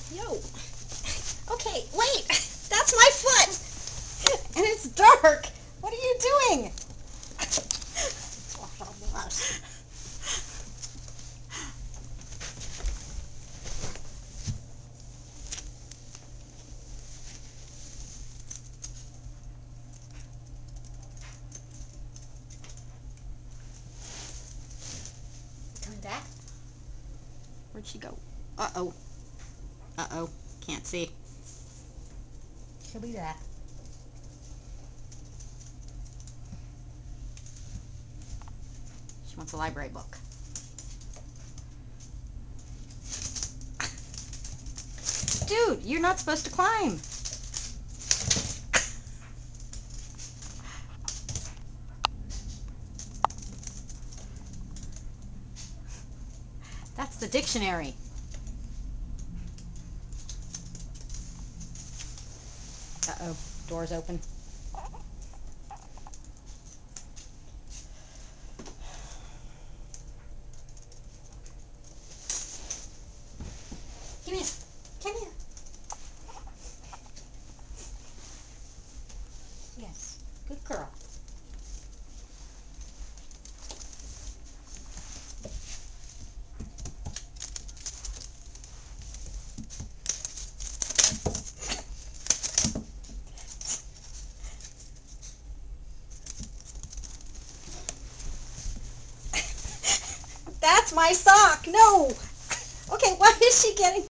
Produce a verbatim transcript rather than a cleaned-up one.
Yo. Okay, wait. That's my foot. And it's dark. What are you doing? Coming back? Where'd she go? Uh-oh. Uh-oh. Can't see. She'll be back. She wants a library book. Dude, you're not supposed to climb. That's the dictionary. Uh-oh, door's open. Come here. Come here. Yes, good girl. That's my sock. No. Okay, why is she getting